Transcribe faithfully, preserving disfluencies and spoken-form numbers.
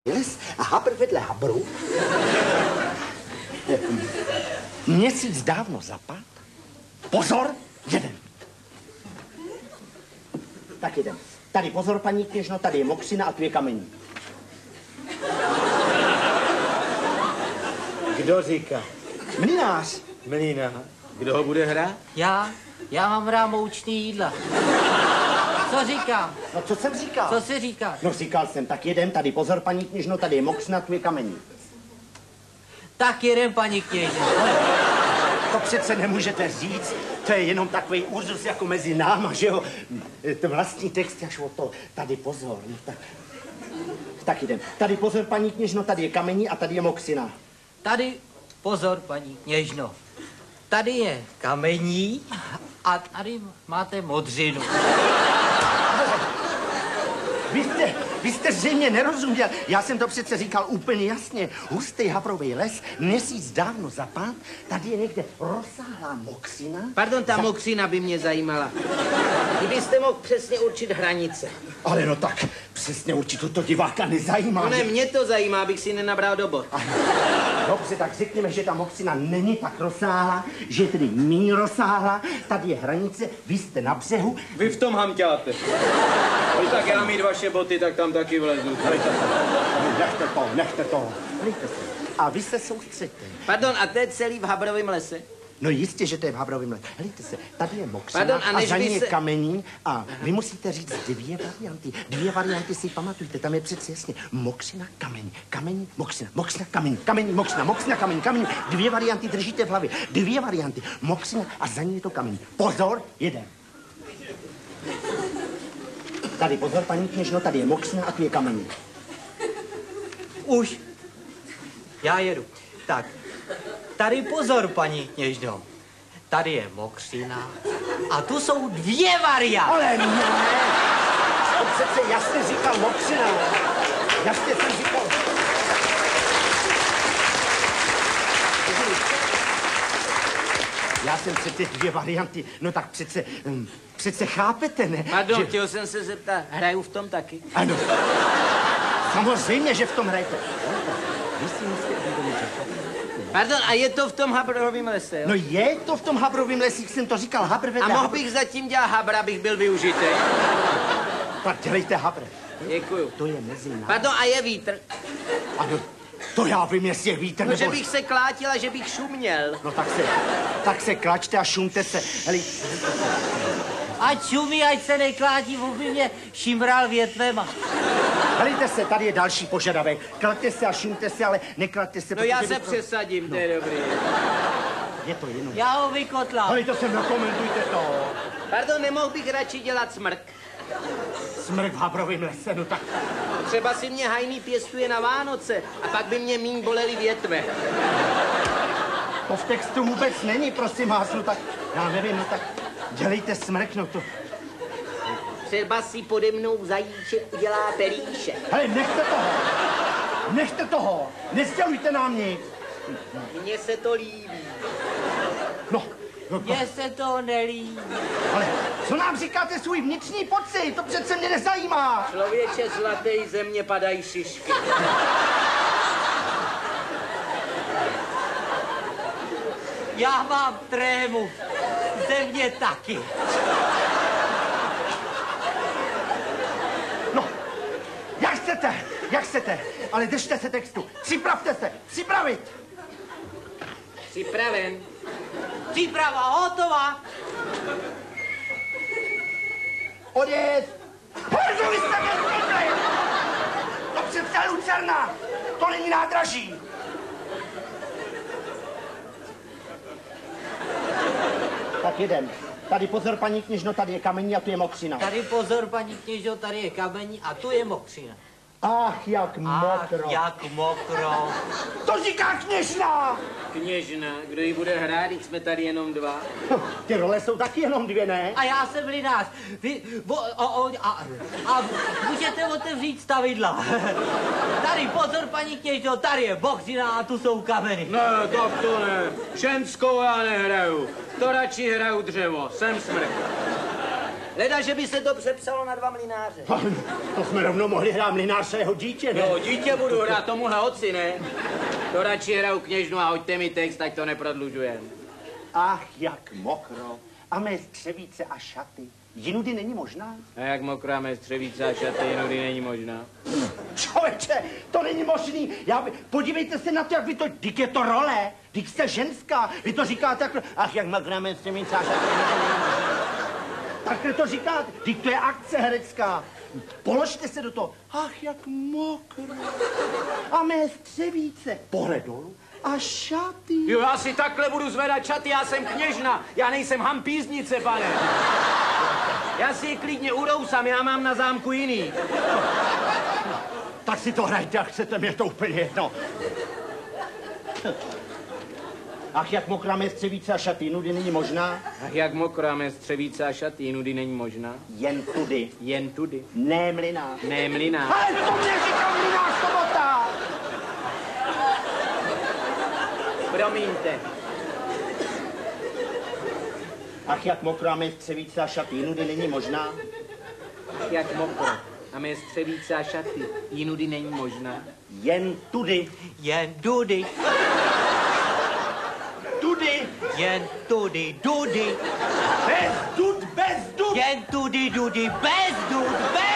les a habr vedle habru. Měsíc dávno zapad. Pozor, jeden. Tak jeden. Tady pozor, paní kněžno, tady je mokřina a tu je kamení. Kdo říká? Mlynář. Mlýnář. Kdo ho bude hrát? Já? Já mám rád moučný jídla. Co říkám? No co jsem říkal? Co jsi říkal? No říkal jsem, tak jeden, tady pozor, paní kněžno, tady je mokřina, tu je kamení. Tak jeden, paní kněžno. To přece nemůžete říct, to je jenom takový úzus jako mezi náma, že jo? To vlastní text až o to, tady pozor, no tak... Tak jdem. Tady pozor, paní kněžno, tady je kamení a tady je mokřina. Tady pozor, paní kněžno. Tady je kamení a tady máte modřinu. Vy jste, vy jste zřejmě nerozuměl. Já jsem to přece říkal úplně jasně. Hustý habrový les, měsíc dávno zapad, tady je někde rozsáhlá mokřina. Pardon, ta za... mokřina by mě zajímala. Kdybyste mohl přesně určit hranice. Ale no tak, přesně určitě to diváka nezajímá. No ne, mě to zajímá, abych si nenabral do bod. Dobře, tak řekněme, že ta mokřina není tak rozsáhlá, že je tedy méně rozsáhlá. Tady je hranice, vy jste na břehu. Vy v tom hamťáte. Ale tak já mít vaše boty, tak tam taky vlezu. Hejte se, nechte to, nechte to. Hejte se. A vy se soustřeďte. Pardon, a to je celý v habrovém lese? No jistě, že to je v habrovém lese. Helejte se, tady je mokřina Pardon, a, a za ní se... je kamení a vy musíte říct dvě varianty. Dvě varianty si pamatujte, tam je přece jasně. Mokřina, kamení, kamení, mokřina, mokřina, kamení, kamení, mokřina, mokřina, kamení, kamení. Dvě varianty držíte v hlavě. Dvě varianty. Mokřina a za ní je to kamení. Pozor, jeden. Tady pozor, paní kněžno, tady je mokřina a tu je kamení. Už. Já jedu. Tak. Tady pozor, paní kněžno. Tady je mokřina a tu jsou dvě varianty. Ale ne! To přece jasně říkal mokřina. Jasně jsem říkal. Já jsem přece dvě varianty. No tak přece, um, přece chápete, ne? Pardon, že... chtěl jsem se zeptat, hraju v tom taky? Ano. Samozřejmě, že v tom hrajete. Vy si musíte uvědomit, že... Pardon, a je to v tom habrovém lese, jo? No je to v tom habrovém lese, jak jsem to říkal, habr vedle A mohl habr... bych zatím dělat habra, abych byl využitý? Tak dělejte habr. Děkuju. To je mezi námi. Pardon, a je vítr? Ano, to já vím, jestli je vítr, No, nebo... že bych se klátil a že bych šuměl. No tak se, tak se klačte a šumte se. Hele, Ať šumí, ať se neklátí, aby mě šimral větvema. helejte se, tady je další požadavek. Klaďte se a šumte se, ale neklaďte se... No já protože se by- přesadím, to je dobrý. Je to jenom... Já ho vykotlám. Helejte se, nekomentujte to. Pardon, nemohl bych radši dělat smrk? Smrk v habrovém lese, no tak... Třeba si mě hajný pěstuje na Vánoce a pak by mě míň bolely větve. To v textu vůbec není, prosím vás, no tak... Já nevím, no tak... Dělejte smrk, no to... Třeba si pode mnou zajíček udělá pelíše. Hele, nechte toho! Nechte toho! Nesdělujte nám nic! Mně se to líbí. No, no, no. Mně se to nelíbí. Ale co nám říkáte svůj vnitřní pocit? To přece mě nezajímá! Člověče zlatý, ze mě padají šišky. Já mám trému. Ze mě taky. No, jak chcete, jak chcete, ale držte se textu. Připravte se, připravit! Připraven. Příprava hotová. Odjet! Horzu, vy jste mě zbytli! To přece lucerna! To není nádraží! Tak jedem. Tady pozor, paní kněžno, tady je kamení a tu je mokřina. Tady pozor, paní kněžo, tady je kamení a tu je mokřina. Ach, jak Ach, mokro. jak mokro. To říká kněžna! Kněžna, kdo ji bude hrát, když jsme tady jenom dva? Ty role jsou taky jenom dvě, ne? A já jsem mlynář. Vy, o, o, o, a, a můžete otevřít stavidla. Tady pozor, paní kněžo, tady je mokřina a tu jsou kameny. Ne, tak to ne. Ženskou já nehraju. To radši hraju dřevo. Jsem smrk. Leda, že by se to přepsalo na dva mlynáře. To jsme rovnou mohli hrát mlynáře jeho dítě, ne? No, dítě budu hrát tomuhle otci, ne? To radši hraju kněžnu a hoďte mi text, ať to neprodlužujem. Ach, jak mokro. A mé střevíce a šaty. Jinudy není možná? A jak mokrá mé střevíce a šaty, jinudy není možná. Člověče, to není možný. Já by... Podívejte se na to, jak vy to... Dík je to role. Dík jste ženská. Vy to říkáte takhle. Ach, jak mokrá mé střevíce a šaty. Takhle to říkáte. Dík to je akce herecká. Položte se do toho. Ach, jak mokro. A mé střevíce. Pohled dolů. A šaty. Jo, já si takhle budu zvedat šaty, já jsem kněžna, já nejsem hampíznice, pane. Já si je klidně urousám, já mám na zámku jiný. Tak si to hrajte, jak chcete, mě to úplně jedno. Ach, jak mokrá mé střevíce a šaty, nudy není možná. Ach, jak mokrá mé střevíce a šaty, jinudy není možná. Jen tudy. Jen tudy. Ne mlynář. Ne mlynář. Ale to mě říká mlynář Sobota. Promiňte. Ach, jak mokrá mé střevíce a šaty, nudy není možná. Ach, jak mokro. A mé střevíce a šaty, jinudy není možná. Jen tudy. Jen tudy, Tudy. jen tudy, tudy. Bez dud, bez dud. Jen tudy, tudy, bez dud, bez